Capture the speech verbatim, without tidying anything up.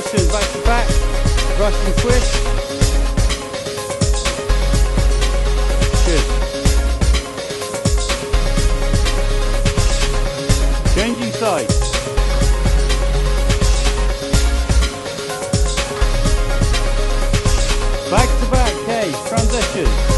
transition, back to back, Russian twist. Good. Changing sides. Back to back, K, transition.